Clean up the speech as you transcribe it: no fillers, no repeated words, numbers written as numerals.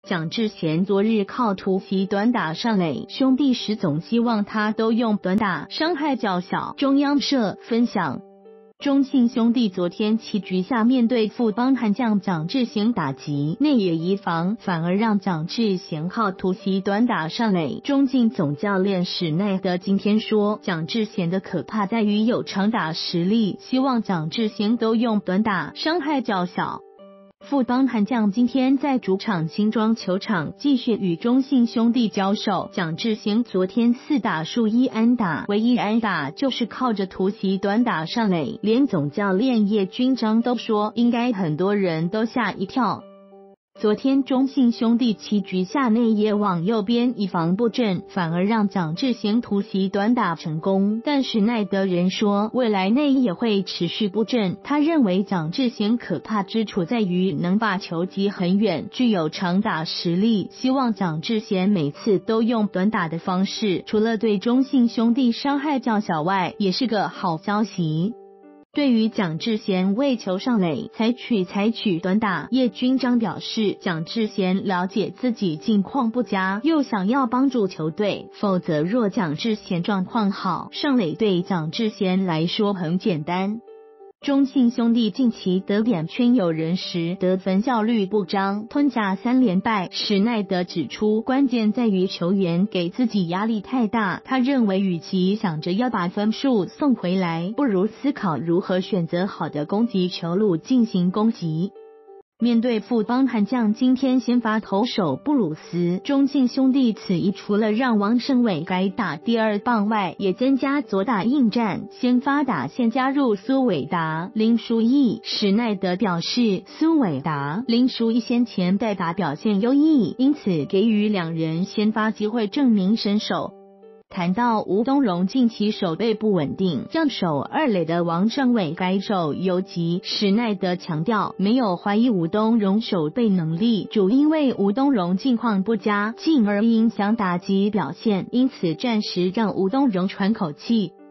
蒋志贤昨日靠突袭短打上垒，兄弟石总希望他都用短打，伤害较小。中央社分享。中信兄弟昨天7局下面对富邦悍将蒋志贤打击内野移防，反而让蒋志贤靠突袭短打上垒。中信总教练史奈德今天说，蒋志贤的可怕在于有长打实力，希望蒋志贤都用短打，伤害较小。富邦悍将今天在主场新庄球场继续与中信兄弟交手，蒋志贤昨天4打数1安打，唯一安打就是靠着突袭短打上垒，连总教练叶君璋都说，应该很多人都吓一跳。昨天中信兄弟7局下内野往右边以防布阵，反而让蒋志贤突袭短打成功。但史奈德人说，未来内野会持续布阵。他认为蒋志贤可怕之处在于能把球击很远，具有长打实力。希望蒋志贤每次都用短打的方式，除了对中信兄弟伤害较小外，也是个好消息。对于蒋志贤为求上垒采取短打，叶君璋表示，蒋志贤了解自己近况不佳，又想要帮助球队，否则若蒋志贤状况好，上垒对蒋志贤来说很简单。中信兄弟近期得点圈有人时得分效率不彰，吞下3连败。史奈德指出，关键在于球员给自己压力太大。他认为，与其想着要把分数送回来，不如思考如何选择好的攻击球路进行攻击。面对富邦悍将今天先发投手布鲁斯，中信兄弟此役除了让王胜伟改打第2棒外，也增加左打应战，先发打线加入苏伟达、林书义。史奈德表示，苏伟达、林书义先前代打表现优异，因此给予2人先发机会证明身手。谈到吴东荣近期守备不稳定，让守2垒的王胜伟该守游击，史奈德强调，没有怀疑吴东荣守备能力，主因为吴东荣近况不佳，进而影响打击表现，因此暂时让吴东荣喘口气。